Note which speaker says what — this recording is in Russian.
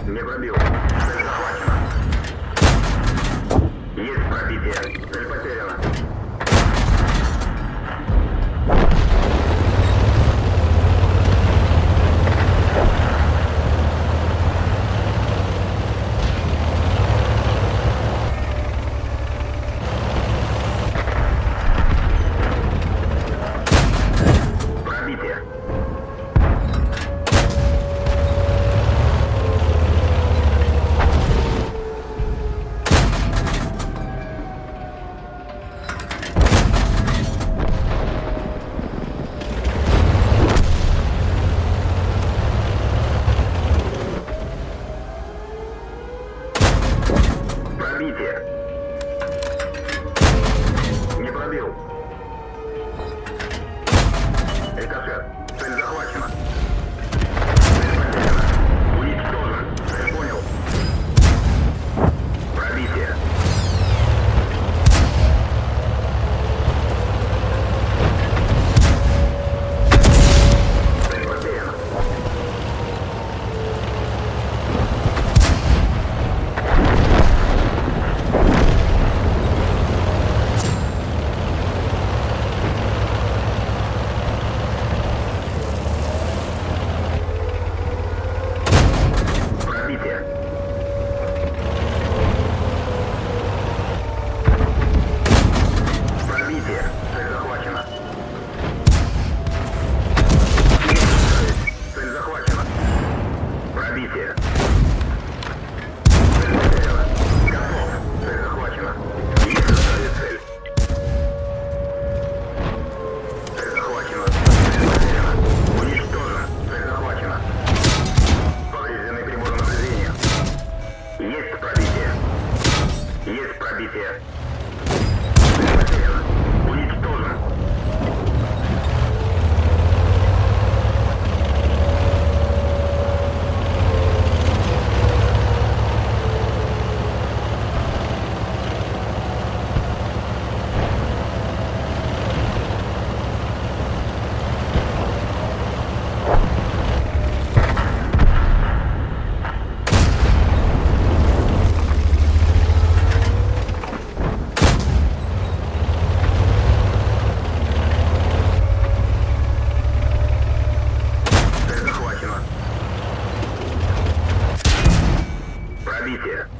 Speaker 1: Не пробил. Цель захвачена. Есть пробитие. Цель потеряна. Пробитие. Пробитие. Не пробил. Рикошет. Цель захвачена. Цель потеряна. Уничтожен. Цель понял. Пробитие. Цель потеряна. Пробитие. Пробитие. Цель захвачена. Цель захвачена. Пробитие. Цель потеряна. Готов. Цель захвачена. Есть составить цель. Цель захвачена. Цель потеряна. Уничтожена. Цель захвачена. Повреждены приборы наблюдения. Есть пробитие. Есть пробитие. Цель потеряна. Уничтожен. Цель захвачена. Пробитие.